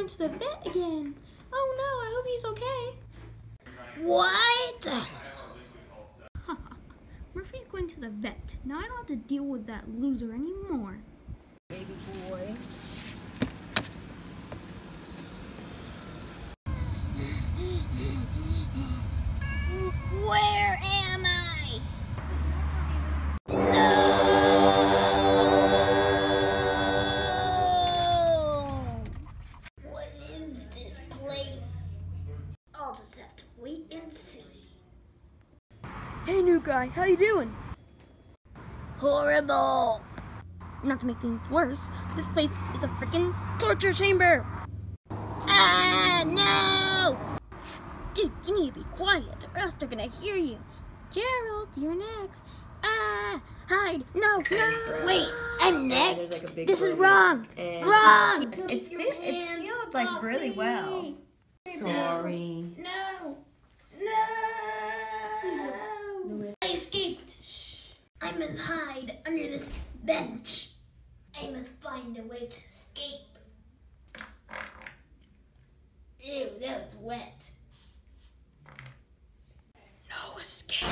going to the vet again. Oh no, I hope he's okay. What? Murphy's going to the vet. Now I don't have to deal with that loser anymore. Baby boy. Where am I? No! What is this place? I'll just have to wait and see. Hey, new guy, how you doing? Horrible! Not to make things worse, this place is a freaking torture chamber! Ah, no! Dude, you need to be quiet, or else they're gonna hear you. Gerald, you're next. Ah, hide! No, no! Wait, I'm next? There's like a big This is room wrong! and Wrong! It's healed like really well. Sorry. No! No! I escaped! I must hide under this bench. I must find a way to escape. Ew, that was wet. No escape.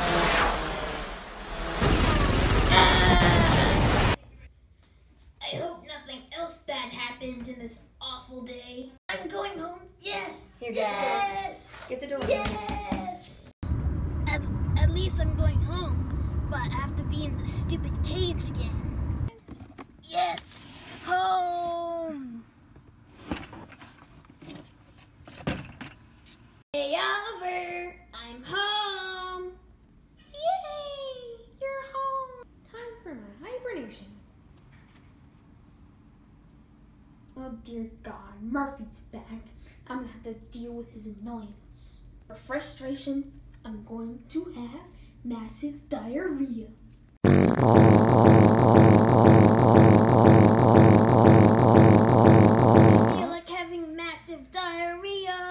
Ah! I hope nothing else bad happens in this awful day. I'm going home. Yes. Here, yes. Get the door. Yes. At least I'm going home, but I have to be in the stupid cage again. Yes. Home. Day over. I'm home. Yay! You're home. Time for my hibernation. Oh dear God, Murphy's back. I'm gonna have to deal with his annoyance. For frustration, I'm going to have massive diarrhea. I feel like having massive diarrhea.